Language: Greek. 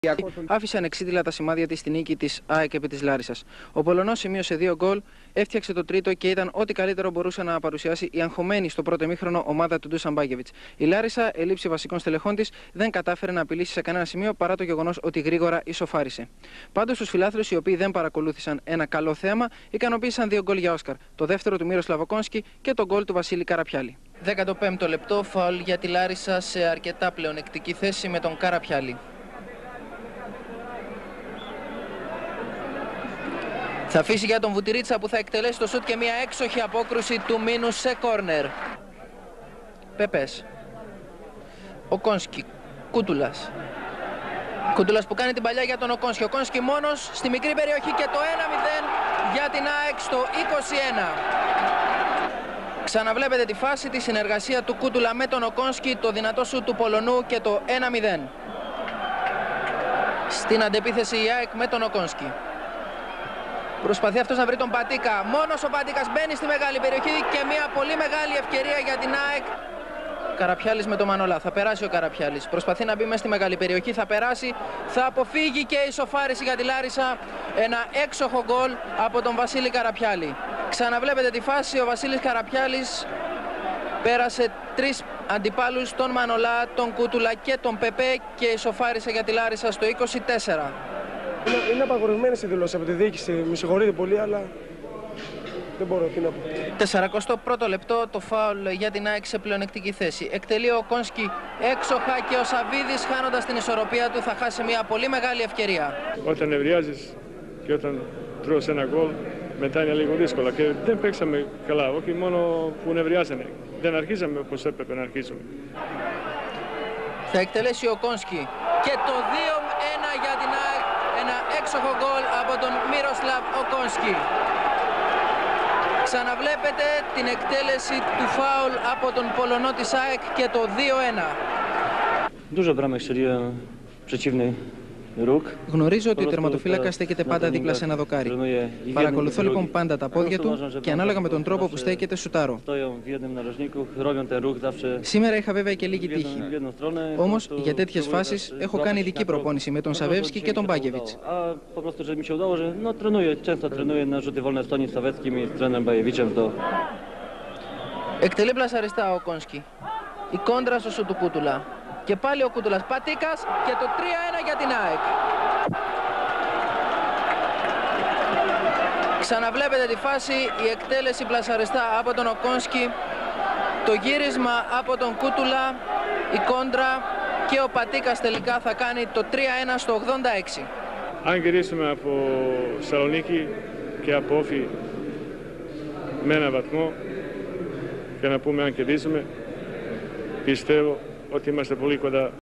Άφησε ανεξίτηλα τα σημάδια της στη νίκη της ΑΕΚ επί της Λάρισσας. Ο Πολωνός σημείωσε 2 γκολ, έφτιαξε το τρίτο και ήταν ό,τι καλύτερο μπορούσε να παρουσιάσει η αγχωμένη στο πρώτο ημίχρονο ομάδα του Ντούσαν Μπάγεβιτς. Η Λάρισσα, ελήψη βασικών στελεχών της, δεν κατάφερε να απειλήσει σε κανένα σημείο παρά το γεγονός ότι γρήγορα ισοφάρισε. Πάντως, τους φιλάθλους, οι οποίοι δεν παρακολούθησαν ένα καλό θέαμα, ικανοποίησαν 2 γκολ για Όσκαρ. Το δεύτερο του Μύροσλαβ Οκόνσκι και το γκολ του Βασίλη Καραπιάλη. 15ο λεπτό, φαουλ για τη Λάρισσα σε αρκετά πλεονεκτική θέση με τον Καραπιάλη. Θα αφήσει για τον Βουτυρίτσα που θα εκτελέσει το σούτ και μια έξοχη απόκρουση του Μίνου σε κόρνερ. Πεπές. Οκόνσκι. Κούτουλας. Κούτουλας που κάνει την παλιά για τον Οκόνσκι. Οκόνσκι μόνος στη μικρή περιοχή και το 1-0 για την ΑΕΚ στο 21. Ξαναβλέπετε τη φάση, τη συνεργασία του Κούτουλα με τον Οκόνσκι, το δυνατό σούτ του Πολωνού και το 1-0. Στην αντεπίθεση η ΑΕΚ με τον Οκόνσκι. Προσπαθεί αυτός να βρει τον Πατίκα. Μόνος ο Πατίκας μπαίνει στη μεγάλη περιοχή και μια πολύ μεγάλη ευκαιρία για την ΑΕΚ. Καραπιάλης με τον Μανολά. Θα περάσει ο Καραπιάλης. Προσπαθεί να μπει μέσα στη μεγάλη περιοχή. Θα περάσει. Θα αποφύγει και ισοφάριση για τη Λάρισσα. Ένα έξοχο γκολ από τον Βασίλη Καραπιάλη. Ξαναβλέπετε τη φάση. Ο Βασίλης Καραπιάλης πέρασε 3 αντιπάλους, τον Μανολά, τον Κούτουλα και τον Πεπέ και ισοφάρισε για τη Λάρισσα στο 24. Είναι απαγορευμένες οι δηλώσεις από τη διοίκηση. Με συγχωρείτε πολύ, αλλά δεν μπορώ τι να πω. 41ο λεπτό, το φάουλ για την ΑΕΚ σε πλεονεκτική θέση. Εκτελεί ο Οκόνσκι έξοχα και ο Σαβίδης, χάνοντας την ισορροπία του, θα χάσει μια πολύ μεγάλη ευκαιρία. Όταν νευριάζεις και όταν τρως ένα γκολ, μετά είναι λίγο δύσκολα και δεν παίξαμε καλά. Όχι μόνο που νευριάζανε. Δεν αρχίσαμε όπως έπρεπε να αρχίσουμε. Θα εκτελέσει ο Οκόνσκι και το 2-1 για την ΑΕΚ. Ένα έξοχο γκολ από τον Μύροσλαβ Οκόνσκι. Ξαναβλέπετε την εκτέλεση του φάουλ από τον Πολωνό της ΑΕΚ και το 2-1. Dużo bramek strzeliłem przeciwny róg. Γνωρίζω ότι ο τερματοφύλακας στέκεται πάντα δίπλα σε ένα δοκάρι. Παρακολουθώ λοιπόν πάντα τα πόδια του και ανάλογα με τον τρόπο που στέκεται σουτάρω. Σήμερα είχα βέβαια και λίγη τύχη. Όμως για τέτοιες φάσεις έχω κάνει ειδική προπόνηση με τον Σαβεύσκι και τον Μπάγεβιτς. Εκτελεί πλασαριστά ο Οκόνσκι. Η κόντρα στο σουτ του Κούτουλα. Και πάλι ο Κούτουλας, Πατίκας και το 3-1 για την ΑΕΚ. Ξαναβλέπετε τη φάση, η εκτέλεση πλασαριστά από τον Οκόνσκι, το γύρισμα από τον Κούτουλα, η κόντρα και ο Πατίκας τελικά θα κάνει το 3-1 στο 86. Αν γυρίσουμε από Σαλονίκη και από Όφη με ένα βαθμό και να πούμε αν κερδίσουμε, πιστεύω ότι είμαστε πολύ κοντά